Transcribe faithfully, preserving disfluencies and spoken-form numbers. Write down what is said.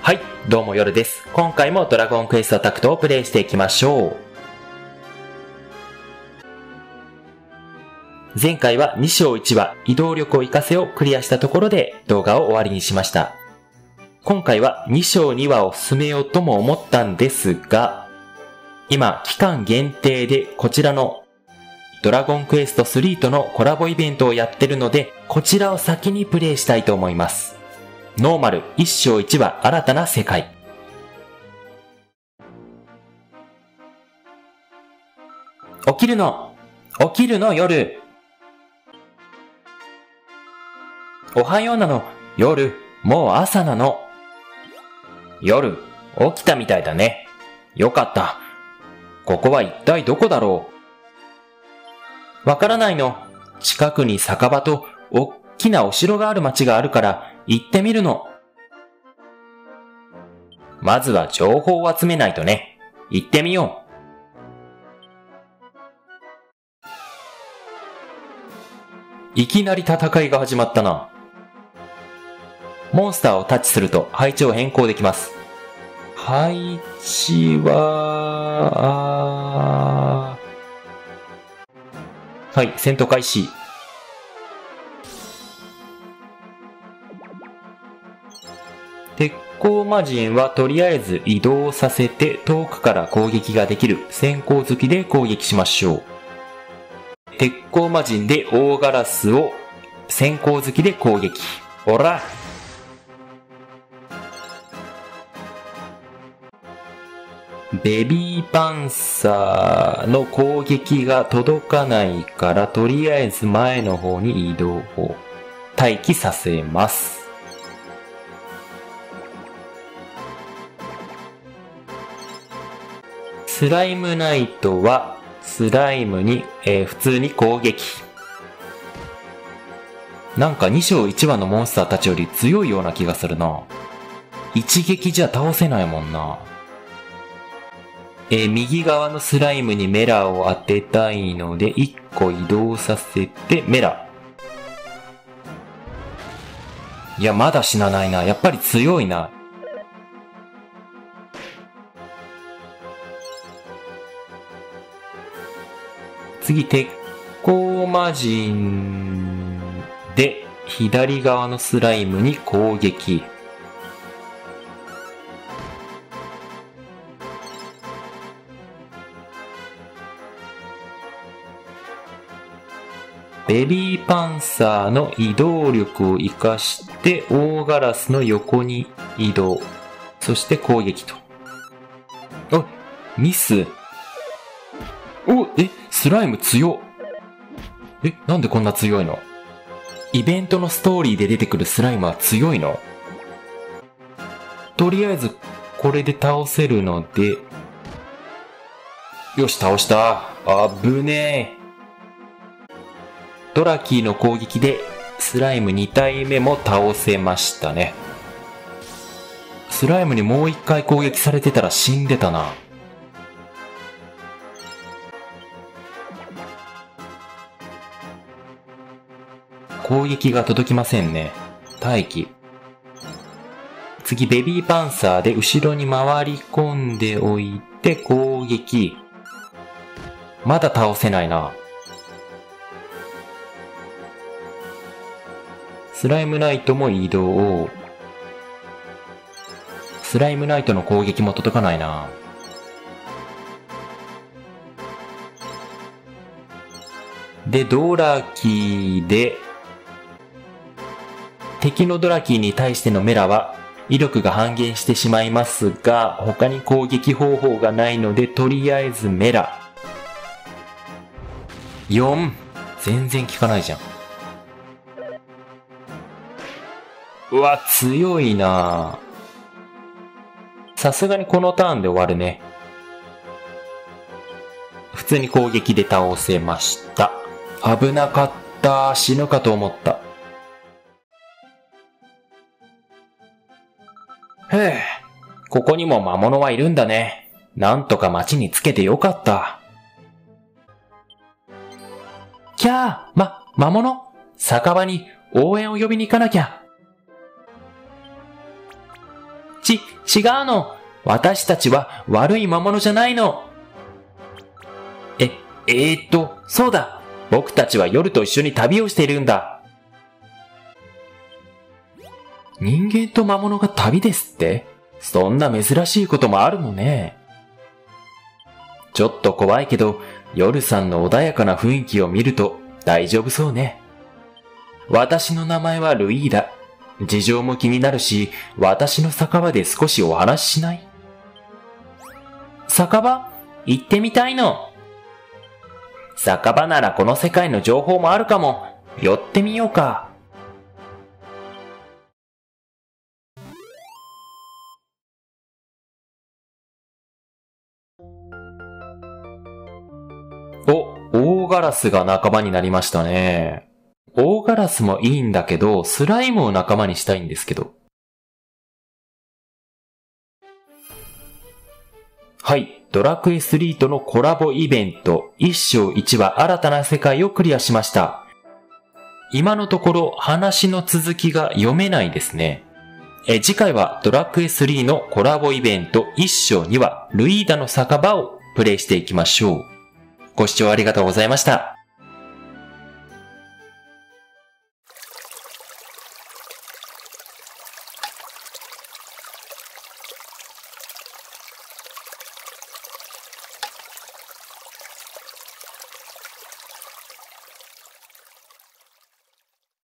はい、どうも夜です。今回もドラゴンクエストタクトをプレイしていきましょう。前回はに章いち話移動力を活かせをクリアしたところで動画を終わりにしました。今回はに章に話を進めようとも思ったんですが、今期間限定でこちらのドラゴンクエストスリーとのコラボイベントをやってるので、こちらを先にプレイしたいと思います。ノーマルいち章いち話新たな世界。起きるの起きるの夜。おはようなの夜。もう朝なの。夜起きたみたいだね。よかった。ここは一体どこだろう。わからないの。近くに酒場とおっきなお城がある町があるから行ってみるの。まずは情報を集めないとね。行ってみよう。いきなり戦いが始まったな。モンスターをタッチすると配置を変更できます。配置は、はい、戦闘開始。鉄鋼魔人はとりあえず移動させて遠くから攻撃ができる先行突きで攻撃しましょう。鉄鋼魔人で大ガラスを先行突きで攻撃。ほら！ベビーパンサーの攻撃が届かないからとりあえず前の方に移動を待機させます。スライムナイトはスライムに、えー、普通に攻撃。なんかに章いち話のモンスターたちより強いような気がするな。一撃じゃ倒せないもんな。えー、右側のスライムにメラを当てたいのでいっこ移動させてメラ。いやまだ死なないな。やっぱり強いな。次鉄鋼魔人で左側のスライムに攻撃。ベビーパンサーの移動力を活かして大ガラスの横に移動。そして攻撃と。お、ミス。お、え、スライム強っ。え、なんでこんな強いの？イベントのストーリーで出てくるスライムは強いの？とりあえずこれで倒せるので、よし倒した。あぶねえ。ドラキーの攻撃でスライムに体目も倒せましたね。スライムにもう一回攻撃されてたら死んでたな。攻撃が届きませんね。待機。次ベビーパンサーで後ろに回り込んでおいて攻撃。まだ倒せないな。スライムナイトも移動。スライムナイトの攻撃も届かないな。で、ドラキーで、敵のドラキーに対してのメラは威力が半減してしまいますが、他に攻撃方法がないので、とりあえずメラ。よん。全然効かないじゃん。うわ、強いな。さすがにこのターンで終わるね。普通に攻撃で倒せました。危なかった。死ぬかと思った。へえ、ここにも魔物はいるんだね。なんとか町につけてよかった。キャー、ま、魔物？酒場に応援を呼びに行かなきゃ。 ち、違うの。私たちは悪い魔物じゃないの。え、えーっと、そうだ。僕たちは夜と一緒に旅をしているんだ。人間と魔物が旅ですって？そんな珍しいこともあるのね。ちょっと怖いけど、夜さんの穏やかな雰囲気を見ると大丈夫そうね。私の名前はルイーダ。事情も気になるし、私の酒場で少しお話ししない？酒場？行ってみたいの。酒場ならこの世界の情報もあるかも。寄ってみようか。お、大ガラスが仲間になりましたね。大ガラスもいいんだけど、スライムを仲間にしたいんですけど。はい、ドラクエスリーとのコラボイベント、一章一話新たな世界をクリアしました。今のところ話の続きが読めないですね。え次回はドラクエスリーのコラボイベント一章二話、ルイーダの酒場をプレイしていきましょう。ご視聴ありがとうございました。